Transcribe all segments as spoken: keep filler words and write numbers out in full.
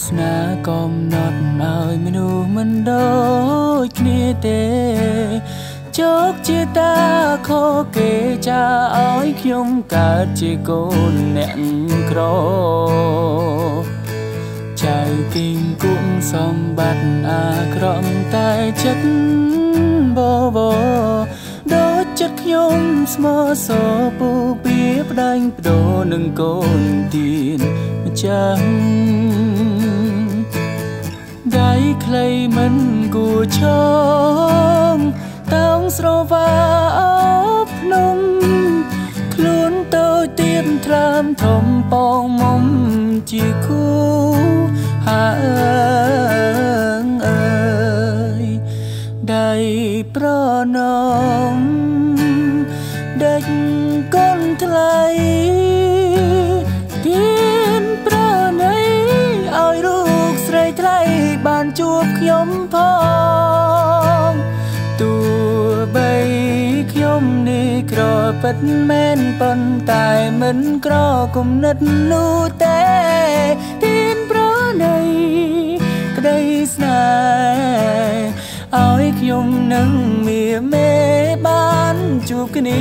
ស្នាកំណត់ឲ្យមនុស្សមិនដូចគ្នាទេជោគជាតាខកគេចាឲ្យខ្ញុំកើតជាកូនអ្នកក្រចៅគីងគង់សម្បត្តិអាក្រក់តែចិត្តបបដូចចិត្តខ្ញុំស្មោះសរពូពីផ្ដាច់បដូរនឹងកូនទៀនម្ចាស់ដៃខ្លីមិនគួរឈងតោងស្រវាអបភ្នំខ្លួនតូចទៀតថ្លើមធំប៉ងមុំជាគូហើងអើយដៃប្រណំដេចកូនថ្លៃទៀនប្រណីឲ្យរូបស្រីថ្លៃបានជួបខ្ញុំផងទោះបីខ្ញុំនេះក្រពិតមែនប៉ុន្តែមិនក្រគំនិតនោះទេទៀនប្រណីក្តីស្នេហ៍ឲ្យខ្ញុំនឹងមាមេបានជួបគ្នា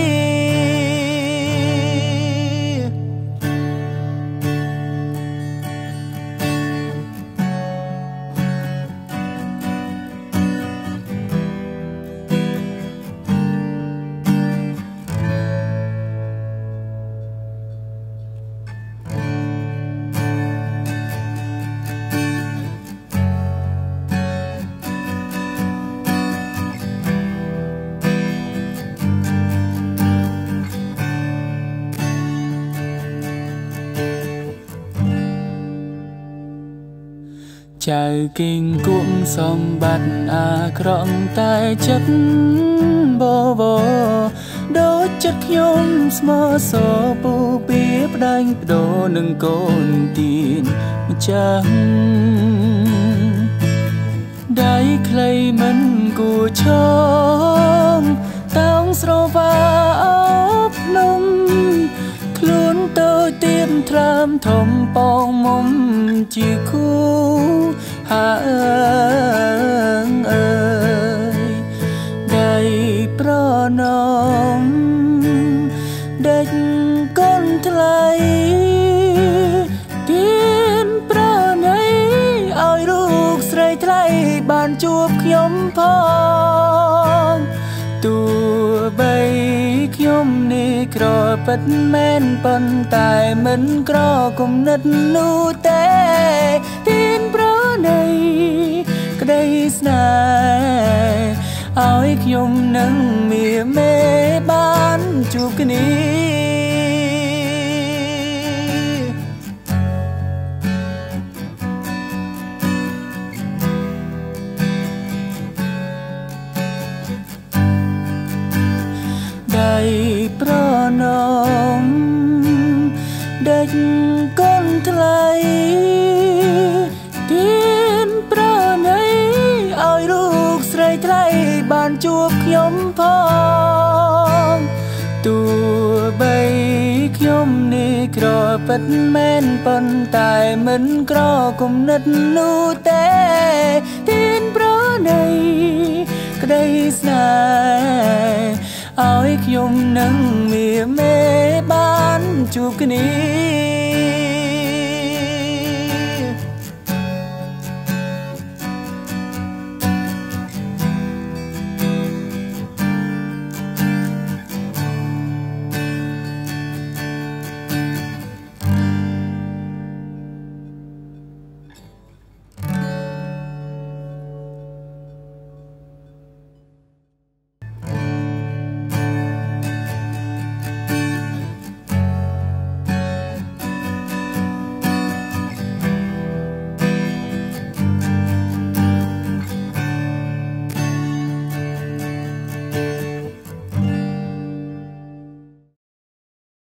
ចៅគីងគង់សម្បត្តិអាក្រក់តែចិត្តបបដូចចិត្តខ្ញុំស្មោះសរពូពីផ្ដាច់បដូរនឹងកូនទៀនម្ចាស់ដៃខ្លីមិនគួរឈងតោងស្រវាអបភ្នំខ្លួនតូចទៀតថ្លើមធំប៉ងមុំជាគូហើងអើយដៃប្រណំដេចកូនថ្លៃទៀនប្រណីឲ្យរូបស្រីថ្លៃបានជួបខ្ញុំផងទោះបីខ្ញុំនេះក្រពិតមែនប៉ុន្តែមិនក្រគំនិតនោះទេទៀនប្រណីក្តីស្នេហ៍ឲ្យខ្ញុំនឹងមាមេបានជួបគ្នាដៃប្រណំដេចកូនថ្លៃទៀនប្រណីឲ្យរូបស្រីថ្លៃបានជួបខ្ញុំផងទោះបីខ្ញុំនេះក្រពិតមែនប៉ុន្តែមិនក្រគំនិតនោះទេទៀនប្រណីក្តីស្នេហ៍ឲ្យខ្ញុំនឹងមាមេបានជួបគ្នា